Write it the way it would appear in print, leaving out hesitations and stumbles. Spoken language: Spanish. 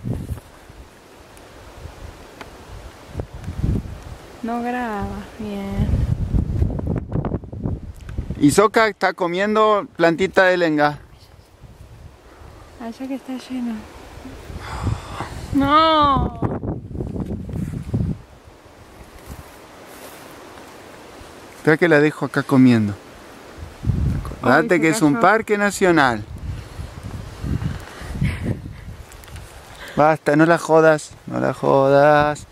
No graba bien. Y Soca está comiendo plantita de lenga. Allá que está lleno. No. Espera que la dejo acá comiendo. Acordate que es un parque nacional. Basta, no la jodas, no la jodas.